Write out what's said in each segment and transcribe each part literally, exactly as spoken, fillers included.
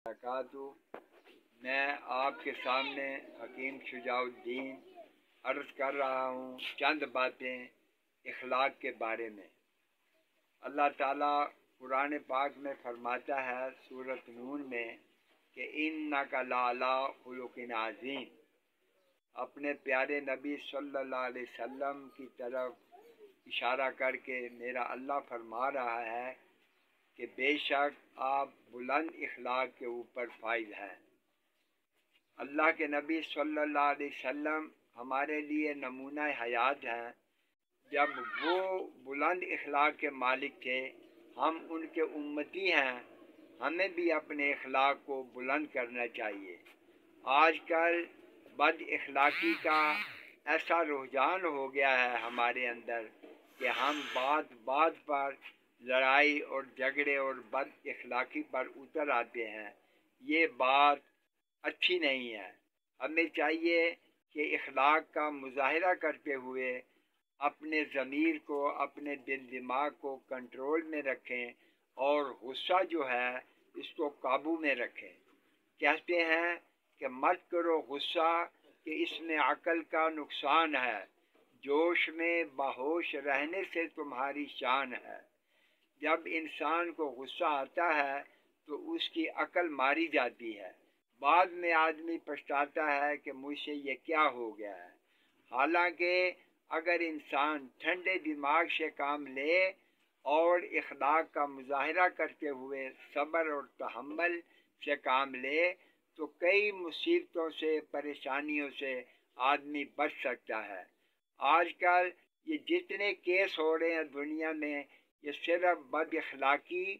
وبرکاتہ۔ میں آپ کے سامنے حکیم شجاع الدین عرض کر رہا ہوں چند باتیں اخلاق کے بارے میں۔ اللہ تعالیٰ قرآن پاک میں فرماتا ہے سورۃ نون میں کہ اِنَّکَ لَعَلیٰ خُلُقٍ عَظِیمٍ۔ اپنے پیارے نبی صلی اللہ علیہ وسلم کی طرف اشارہ کر کے میرا اللہ فرما رہا ہے کہ بے شک آپ بلند اخلاق کے اوپر فائز ہیں۔ اللہ کے نبی صلی اللہ علیہ وسلم ہمارے لیے نمونہ حیات ہیں۔ جب وہ بلند اخلاق کے مالک تھے، ہم ان کے امتی ہیں، ہمیں بھی اپنے اخلاق کو بلند کرنا چاہیے۔ آج کل بد اخلاقی کا ایسا رجحان ہو گیا ہے ہمارے اندر کہ ہم بات بات پر لڑائی اور جھگڑے اور بد اخلاقی پر اتر آتے ہیں۔ یہ بات اچھی نہیں ہے۔ ہمیں چاہیے کہ اخلاق کا مظاہرہ کرتے ہوئے اپنے ضمیر کو، اپنے دل دماغ کو کنٹرول میں رکھیں اور غصہ جو ہے اس کو قابو میں رکھیں۔ کہتے ہیں کہ مت کرو غصہ کہ اس میں عقل کا نقصان ہے، جوش میں باہوش رہنے سے تمہاری شان ہے۔ جب انسان کو غصہ آتا ہے تو اس کی عقل ماری جاتی ہے، بعد میں آدمی پچھتاتا ہے کہ مجھ سے یہ کیا ہو گیا ہے۔ حالانکہ اگر انسان ٹھنڈے دماغ سے کام لے اور اخلاق کا مظاہرہ کرتے ہوئے صبر اور تحمل سے کام لے تو کئی مصیبتوں سے، پریشانیوں سے آدمی بچ سکتا ہے۔ آج کل یہ جتنے کیس ہو رہے ہیں دنیا میں، یہ صرف بد اخلاقی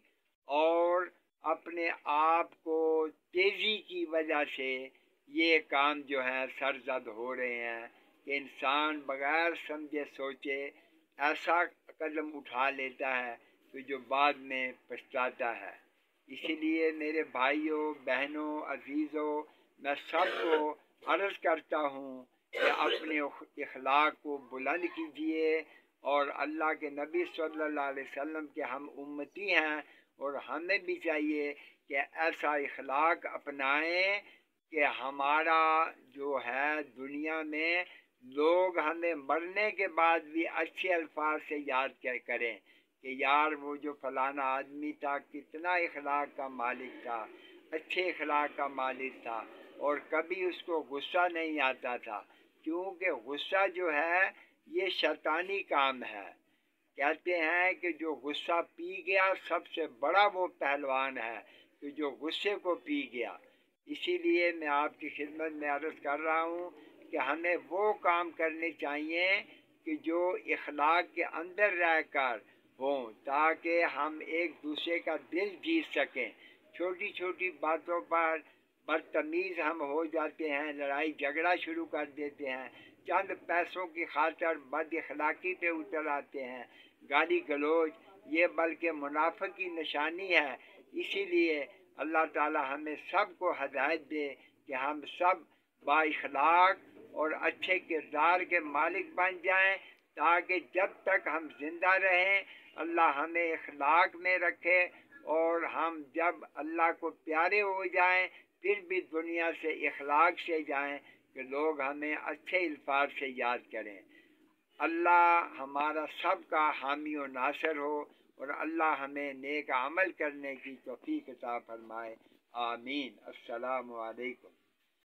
اور اپنے آپ کو تیزی کی وجہ سے یہ کام جو ہے سرزد ہو رہے ہیں کہ انسان بغیر سمجھے سوچے ایسا قدم اٹھا لیتا ہے کہ جو بعد میں پچھتاتا ہے۔ اسی لیے میرے بھائیوں، بہنوں، عزیزوں، میں سب کو عرض کرتا ہوں کہ اپنے اخلاق کو بلند کیجیے، اور اللہ کے نبی صلی اللہ علیہ وسلم کے ہم امتی ہیں اور ہمیں بھی چاہیے کہ ایسا اخلاق اپنائیں کہ ہمارا جو ہے دنیا میں لوگ ہمیں مرنے کے بعد بھی اچھے الفاظ سے یاد کریں کہ یار وہ جو فلانا آدمی تھا کتنا اخلاق کا مالک تھا، اچھے اخلاق کا مالک تھا، اور کبھی اس کو غصہ نہیں آتا تھا۔ کیونکہ غصہ جو ہے یہ شیطانی کام ہے۔ کہتے ہیں کہ جو غصہ پی گیا سب سے بڑا وہ پہلوان ہے کہ جو غصے کو پی گیا۔ اسی لیے میں آپ کی خدمت میں عرض کر رہا ہوں کہ ہمیں وہ کام کرنے چاہیے کہ جو اخلاق کے اندر رہ کر ہوں، تاکہ ہم ایک دوسرے کا دل جیت سکیں۔ چھوٹی چھوٹی باتوں پر بدتمیز ہم ہو جاتے ہیں، لڑائی جھگڑا شروع کر دیتے ہیں، چند پیسوں کی خاطر بد اخلاقی پہ اتر آتے ہیں، گالی گلوچ، یہ بلکہ منافق کی نشانی ہے۔ اسی لیے اللہ تعالی ہمیں سب کو ہدایت دے کہ ہم سب با اخلاق اور اچھے کردار کے مالک بن جائیں، تاکہ جب تک ہم زندہ رہیں اللہ ہمیں اخلاق میں رکھے، اور ہم جب اللہ کو پیارے ہو جائیں پھر بھی دنیا سے اخلاق سے جائیں کہ لوگ ہمیں اچھے الفاظ سے یاد کریں۔ اللہ ہمارا سب کا حامی و ناصر ہو، اور اللہ ہمیں نیک عمل کرنے کی توفیق عطا فرمائے۔ آمین۔ السلام علیکم۔